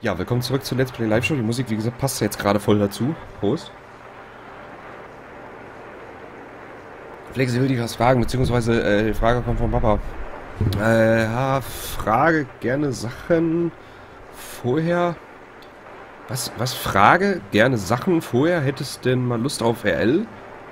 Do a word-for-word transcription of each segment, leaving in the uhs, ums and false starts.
Ja, willkommen zurück zur Let's Play Live Show. Die Musik, wie gesagt, passt ja jetzt gerade voll dazu. Prost. Flexi will dich was fragen, beziehungsweise äh, die Frage kommt von Papa. Äh, ja, Frage, gerne Sachen vorher. Was, was Frage, gerne Sachen vorher? Hättest denn mal Lust auf R L?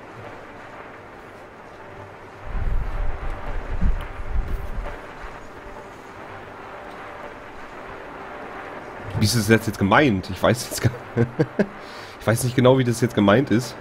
Wie ist das jetzt gemeint? Ich weiß jetzt gar ich weiß nicht genau, wie das jetzt gemeint ist.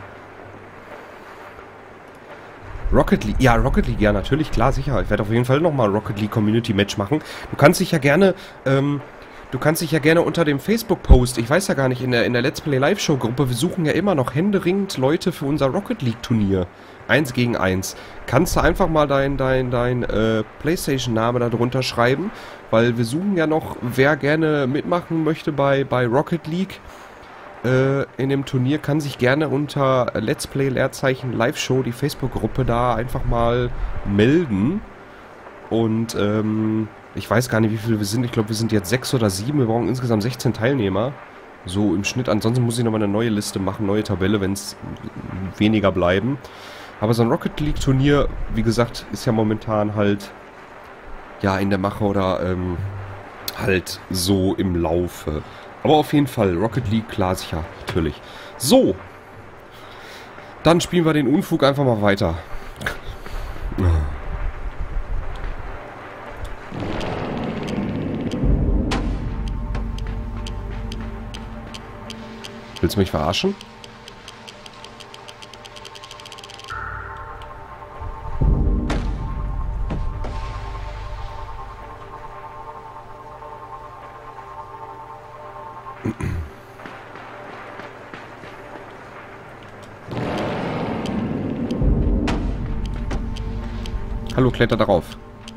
Rocket League, ja, Rocket League, ja, natürlich, klar, sicher. Ich werde auf jeden Fall nochmal Rocket League Community Match machen. Du kannst dich ja gerne, ähm, du kannst dich ja gerne unter dem Facebook-Post, ich weiß ja gar nicht, in der, in der Let's Play Live Show Gruppe, wir suchen ja immer noch händeringend Leute für unser Rocket League Turnier. Eins gegen eins. Kannst du einfach mal dein, dein, dein, äh, Playstation-Name da drunter schreiben, weil wir suchen ja noch, wer gerne mitmachen möchte bei, bei Rocket League. In dem Turnier kann sich gerne unter Let's Play Leerzeichen Live Show die Facebook-Gruppe da einfach mal melden. Und ähm, ich weiß gar nicht, wie viele wir sind. Ich glaube, wir sind jetzt sechs oder sieben. Wir brauchen insgesamt sechzehn Teilnehmer. So im Schnitt. Ansonsten muss ich nochmal eine neue Liste machen, neue Tabelle, wenn es weniger bleiben. Aber so ein Rocket League Turnier, wie gesagt, ist ja momentan halt ja in der Mache oder ähm, halt so im Laufe. Aber auf jeden Fall, Rocket League, klar, sicher, natürlich. So. Dann spielen wir den Unfug einfach mal weiter. Willst du mich verarschen? Hallo, kletter darauf.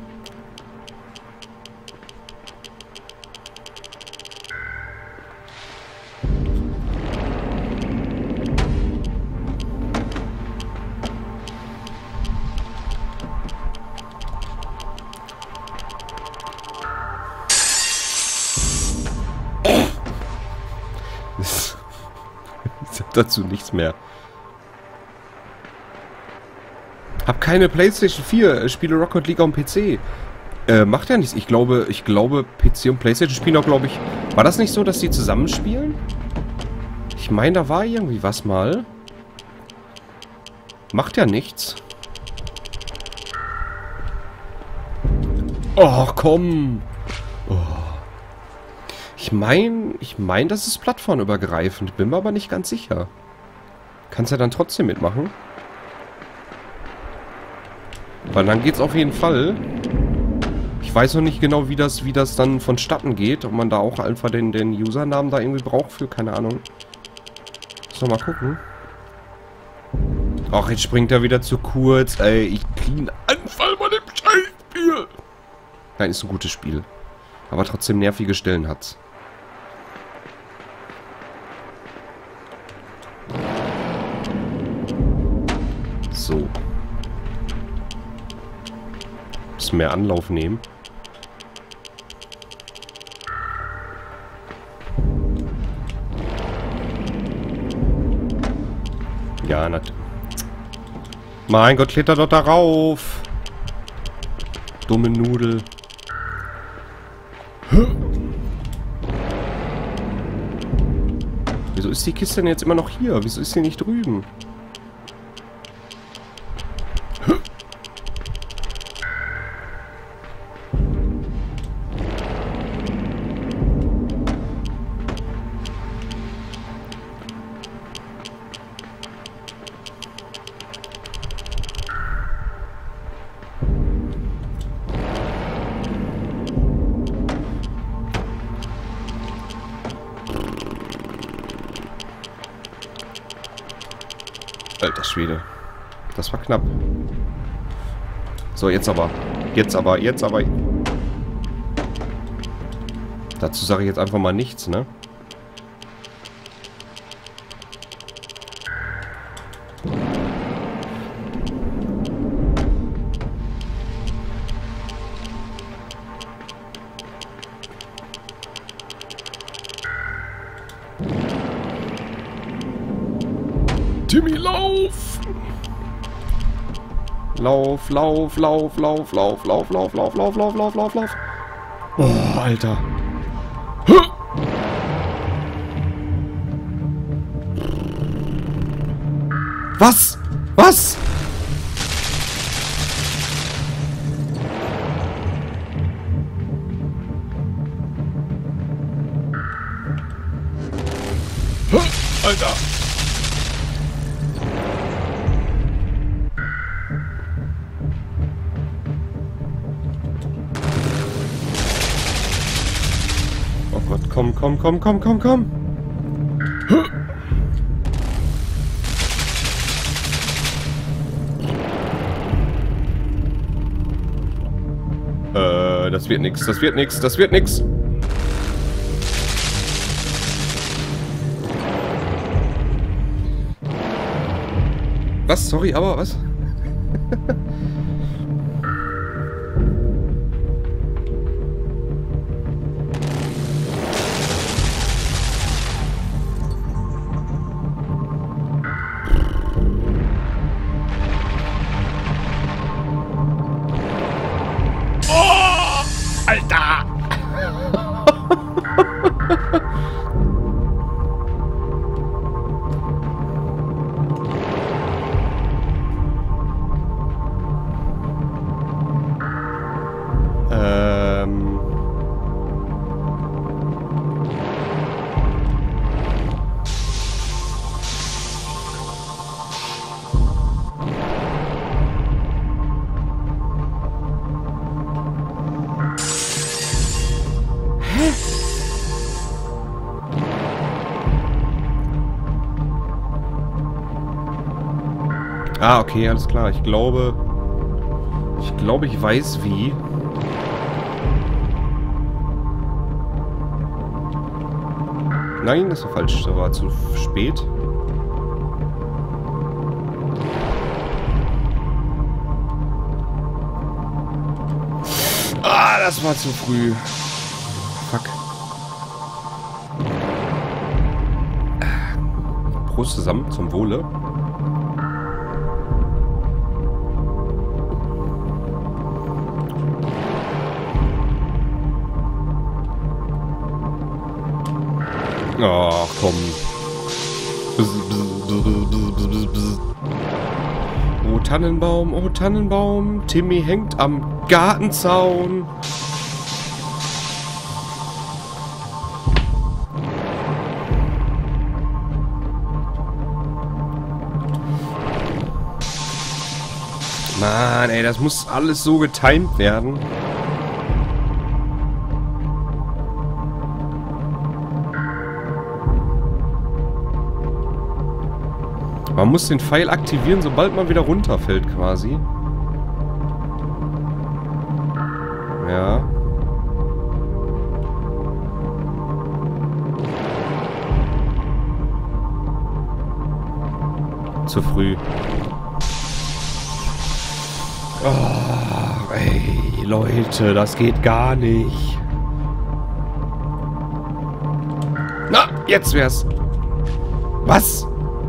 Ich hab dazu nichts mehr. Hab keine PlayStation vier, spiele Rocket League am P C. Äh, macht ja nichts. Ich glaube, ich glaube, P C und PlayStation spielen auch, glaube ich... War das nicht so, dass die zusammenspielen? Ich meine, da war irgendwie was mal. Macht ja nichts. Oh, komm. Oh. Ich meine, ich meine, das ist plattformübergreifend. Bin mir aber nicht ganz sicher. Kannst ja dann trotzdem mitmachen. Weil dann geht's auf jeden Fall. Ich weiß noch nicht genau, wie das, wie das dann vonstatten geht. Ob man da auch einfach den, den Usernamen da irgendwie braucht für, keine Ahnung. Muss noch mal gucken. Ach, jetzt springt er wieder zu kurz. Ey, ich krieg einen Anfall bei dem Scheißspiel. Nein, ist ein gutes Spiel. Aber trotzdem nervige Stellen hat's. So. Mehr Anlauf nehmen. Ja, natürlich. Mein Gott, kletter doch darauf. Dumme Nudel. Wieso ist die Kiste denn jetzt immer noch hier? Wieso ist sie nicht drüben? Alter Schwede. Das war knapp. So, jetzt aber. Jetzt aber, jetzt aber. Dazu sage ich jetzt einfach mal nichts, ne? Timmy, lauf! Lauf, lauf, lauf, lauf, lauf, lauf, lauf, lauf, lauf, lauf, lauf, lauf, lauf. Oh, Alter. Was? Was? Alter. Oh Gott, komm, komm, komm, komm, komm, komm. Äh, das wird nix, das wird nix, das wird nix. Was? Sorry, aber was? Oh, Alter! Ähm. Hä? Ah, okay, alles klar. Ich glaube... Ich glaube, ich weiß wie. Nein, das war falsch. Das war zu spät. Ah, das war zu früh. Fuck. Prost zusammen, zum Wohle. Ach, komm. Oh, Tannenbaum, oh, Tannenbaum. Timmy hängt am Gartenzaun. Mann, ey, das muss alles so getimed werden. Man muss den Pfeil aktivieren, sobald man wieder runterfällt, quasi. Ja. Zu früh. Oh, ey, Leute, das geht gar nicht. Na, jetzt wär's. Was?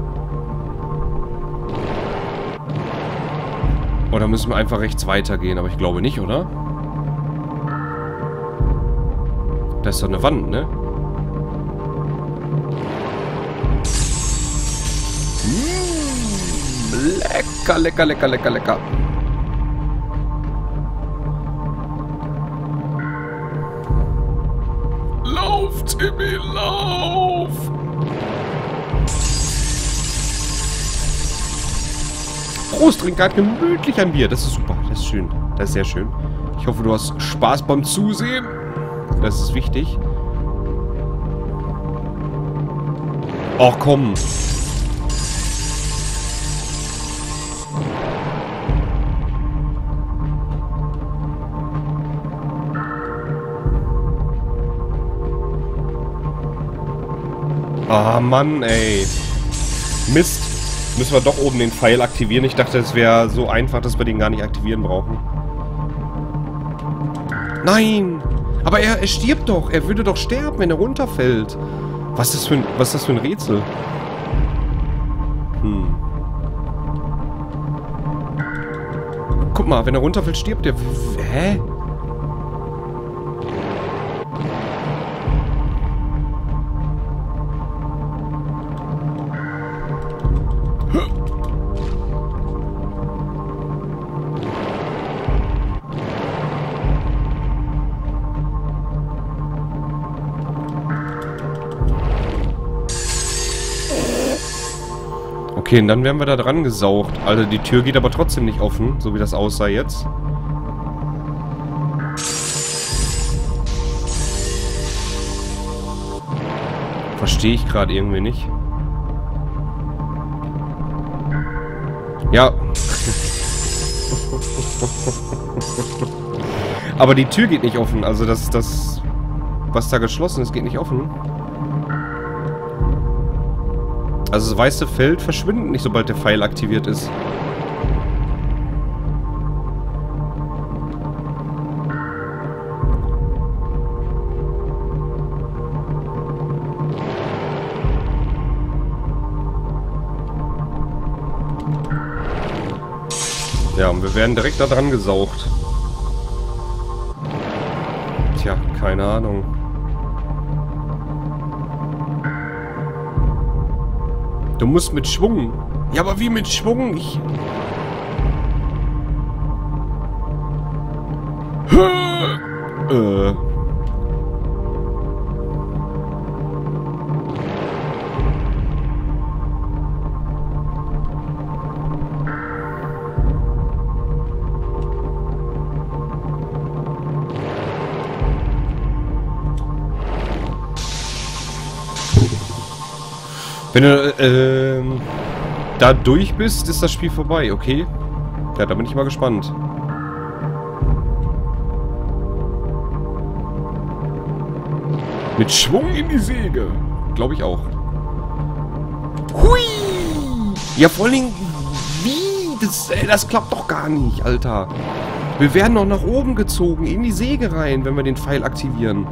Oder müssen wir einfach rechts weitergehen? Aber ich glaube nicht, oder? Da ist doch eine Wand, ne? Mmh, lecker, lecker, lecker, lecker, lecker. Lauf, Timmy, lauf! Prost, trink gerade gemütlich ein Bier. Das ist super. Das ist schön. Das ist sehr schön. Ich hoffe, du hast Spaß beim Zusehen. Das ist wichtig. Ach, komm. Ah, Mann, ey. Mist. Müssen wir doch oben den Pfeil aktivieren. Ich dachte, es wäre so einfach, dass wir den gar nicht aktivieren brauchen. Nein! Aber er, er stirbt doch. Er würde doch sterben, wenn er runterfällt. Was ist das für ein, was ist das für ein Rätsel? Hm. guck mal, wenn er runterfällt, stirbt der. Hä? Okay, und dann werden wir da dran gesaugt. Alter, die Tür geht aber trotzdem nicht offen, so wie das aussah jetzt. Verstehe ich gerade irgendwie nicht. Ja. Aber die Tür geht nicht offen. Also das, das, was da geschlossen ist, geht nicht offen. Also das weiße Feld verschwindet nicht, sobald der Pfeil aktiviert ist. Ja, und wir werden direkt da dran gesaugt. Tja, keine Ahnung. Du musst mit Schwung. Ja, aber wie mit Schwung? Ich... äh... Wenn du ähm, da durch bist, ist das Spiel vorbei, okay? Ja, da bin ich mal gespannt. Mit Schwung in die Säge. Glaube ich auch. Hui! Ja, vor allen Dingen, wie? Das, ey, das klappt doch gar nicht, Alter. Wir werden noch nach oben gezogen, in die Säge rein, wenn wir den Pfeil aktivieren.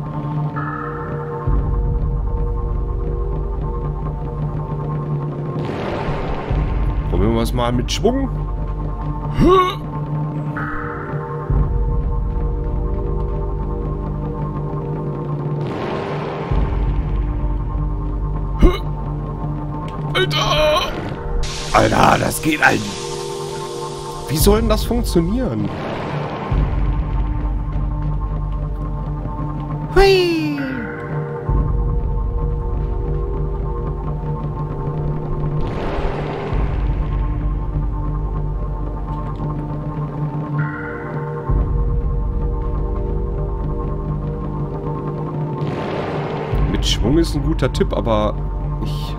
Probieren wir es mal mit Schwung. Alter! Alter, das geht halt. Wie soll denn das funktionieren? Hui! Mit Schwung ist ein guter Tipp, aber ich...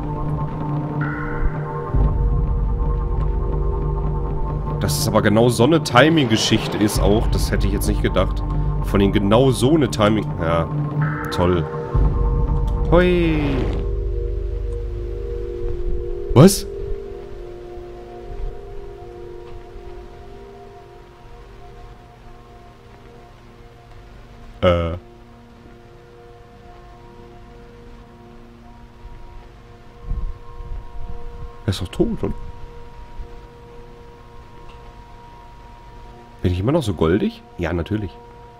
Dass es aber genau so eine Timing-Geschichte ist auch, das hätte ich jetzt nicht gedacht. Von den genau so eine Timing... Ja, toll. Hoi. Was? Äh... Er ist doch tot, oder? Bin ich immer noch so goldig? Ja, natürlich.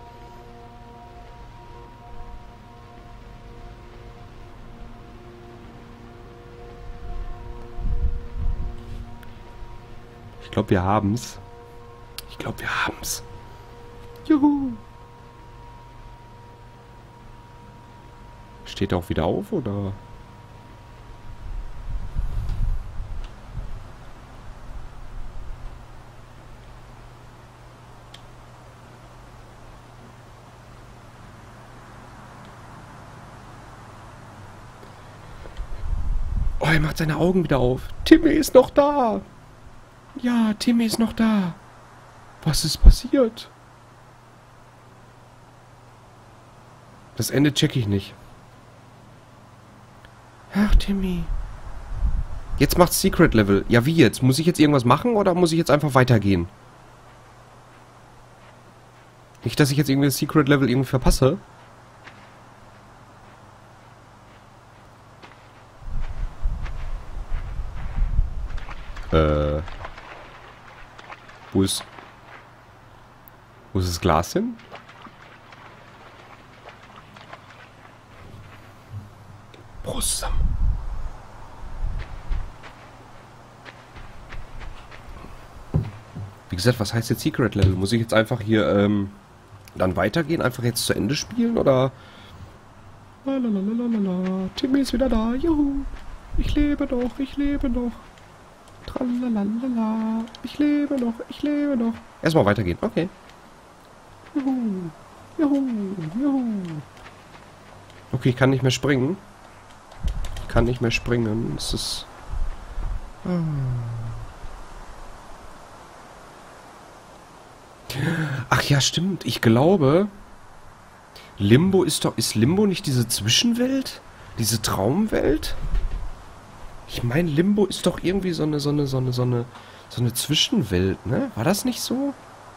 Ich glaube, wir haben's. Ich glaube, wir haben's. Juhu. Steht er auch wieder auf, oder? Oh, er macht seine Augen wieder auf. Timmy ist noch da. Ja, Timmy ist noch da. Was ist passiert? Das Ende check ich nicht. Ach, Timmy. Jetzt macht's Secret Level. Ja, wie jetzt? Muss ich jetzt irgendwas machen oder muss ich jetzt einfach weitergehen? Nicht, dass ich jetzt irgendwie das Secret Level irgendwie verpasse. Äh. Wo ist... Wo ist das Glas hin? Prost. Wie gesagt, was heißt jetzt Secret Level? Muss ich jetzt einfach hier ähm, dann weitergehen? Einfach jetzt zu Ende spielen? Oder... Lalalala. Timmy ist wieder da. Juhu. Ich lebe noch, ich lebe noch. Tralalala. Ich lebe noch, ich lebe noch. Erstmal weitergehen. Okay. Juhu. Juhu. Juhu. Okay, ich kann nicht mehr springen. Ich kann nicht mehr springen. Es ist... Ach ja, stimmt. Ich glaube... Limbo ist doch... Ist Limbo nicht diese Zwischenwelt? Diese Traumwelt? Ich meine, Limbo ist doch irgendwie so eine, so eine, so eine, so eine, so eine Zwischenwelt, ne? War das nicht so?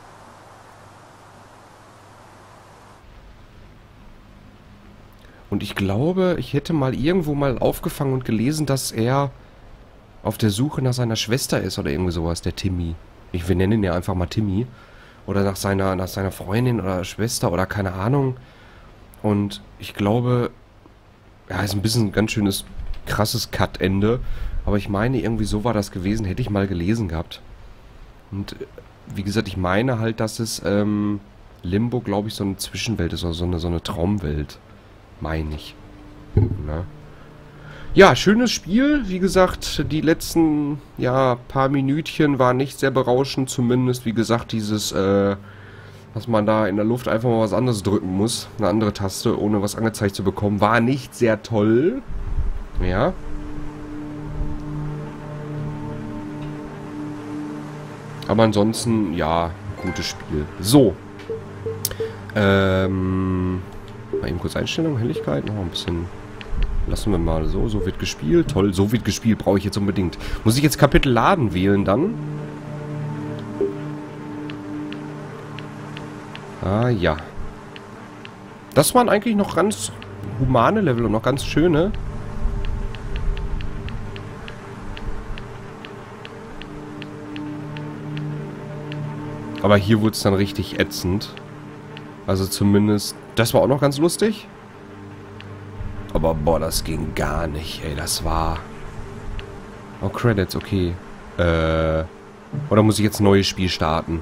Und ich glaube, ich hätte mal irgendwo mal aufgefangen und gelesen, dass er auf der Suche nach seiner Schwester ist oder irgendwie sowas, der Timmy. Ich, wir nennen ihn ja einfach mal Timmy. Oder nach seiner, nach seiner Freundin oder Schwester oder keine Ahnung. Und ich glaube, ja, ist ein bisschen ein ganz schönes, krasses Cut-Ende. Aber ich meine, irgendwie so war das gewesen, hätte ich mal gelesen gehabt. Und wie gesagt, ich meine halt, dass es ähm, Limbo, glaube ich, so eine Zwischenwelt ist oder so eine, so eine Traumwelt. Meine ich. Na? Ja, schönes Spiel. Wie gesagt, die letzten ja, paar Minütchen waren nicht sehr berauschend. Zumindest, wie gesagt, dieses, äh, dass man da in der Luft einfach mal was anderes drücken muss. Eine andere Taste, ohne was angezeigt zu bekommen. War nicht sehr toll. Ja. Aber ansonsten, ja, gutes Spiel. So. Ähm... Mal eben kurz Einstellung, Helligkeit, noch ein bisschen... Lassen wir mal so, so wird gespielt. Toll, so wird gespielt, brauche ich jetzt unbedingt. Muss ich jetzt Kapitel laden wählen dann? Ah, ja. Das waren eigentlich noch ganz humane Level und noch ganz schöne. Aber hier wurde es dann richtig ätzend. Also zumindest... Das war auch noch ganz lustig. Aber boah, das ging gar nicht, ey. Das war... Oh, Credits, okay. Äh... Oder muss ich jetzt ein neues Spiel starten?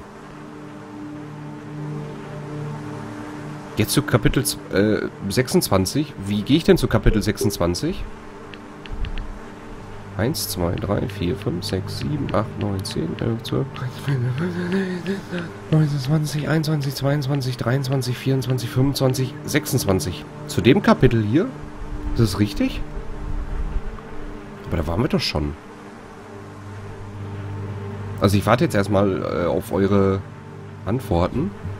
Jetzt zu Kapitel äh, sechsundzwanzig. Wie gehe ich denn zu Kapitel sechsundzwanzig? eins, zwei, drei, vier, fünf, sechs, sieben, acht, neun, zehn, elf, zwölf, neunzehn, zwanzig, einundzwanzig, zweiundzwanzig, dreiundzwanzig, vierundzwanzig, fünfundzwanzig, sechsundzwanzig. Zu dem Kapitel hier? Ist das richtig? Aber da waren wir doch schon. Also ich warte jetzt erstmal äh, auf eure Antworten.